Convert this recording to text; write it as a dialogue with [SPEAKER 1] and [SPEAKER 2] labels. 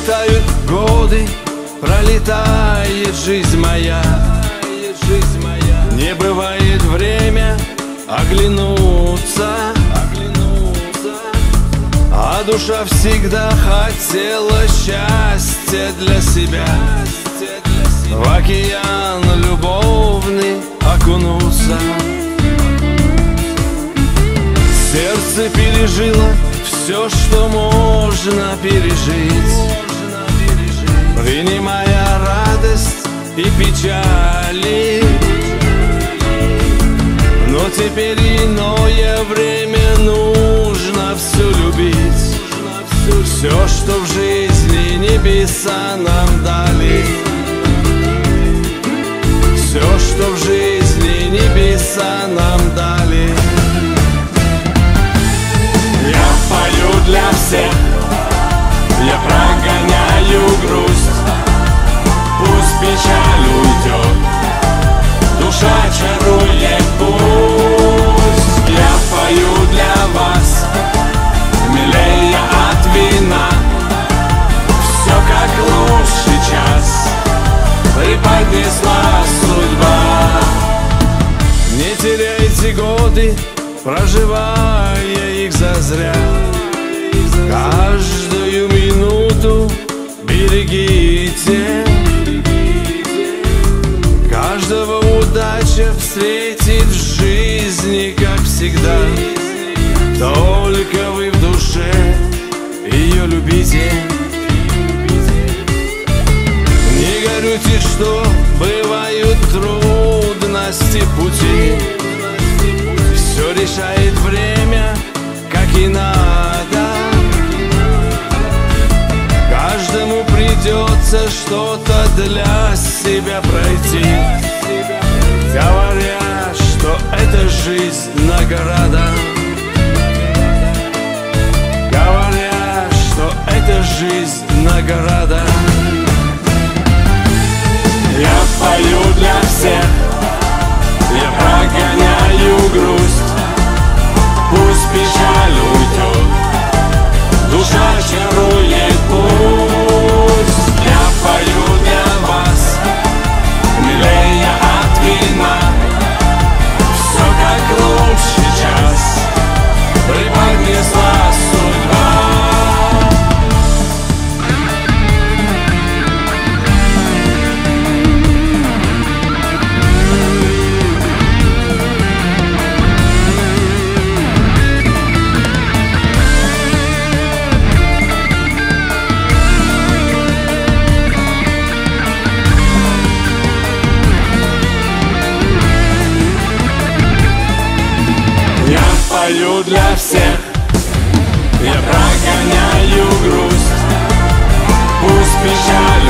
[SPEAKER 1] Пролетают годы, пролетает жизнь моя. Не бывает время оглянуться, а душа всегда хотела счастья для себя. В океан любовный окунуться. Сердце пережило все, что можно пережить, принимая радость и печали. Но теперь иное время, нужно все любить, все, что в жизни небеса нам дали. Все, что в жизни небеса нам дали.
[SPEAKER 2] Я пою для всех, я прогоняю грусть. Пусть печаль уйдет, душа чарует пусть. Я пою для вас, милее от вина. Все как лучший час преподнесла судьба.
[SPEAKER 1] Не теряйте годы, проживая их зазря. Каждую минуту берегите. Каждого удача встретит в жизни, как всегда. Только вы в душе ее любите. Не горюйте, что бывают трудности пути. Все решает время, как и надо. Каждому придется что-то для себя пройти, говоря, что это жизнь награда. Говоря, что это жизнь награда.
[SPEAKER 2] Я пою для всех, я прогоняю грусть. Пусть печаль уйдет, душа чарует пусть. Я пою для вас, милее от вина. Все как лучший час преподнесла судьба. Пою для всех, я прогоняю грусть. Пусть печаль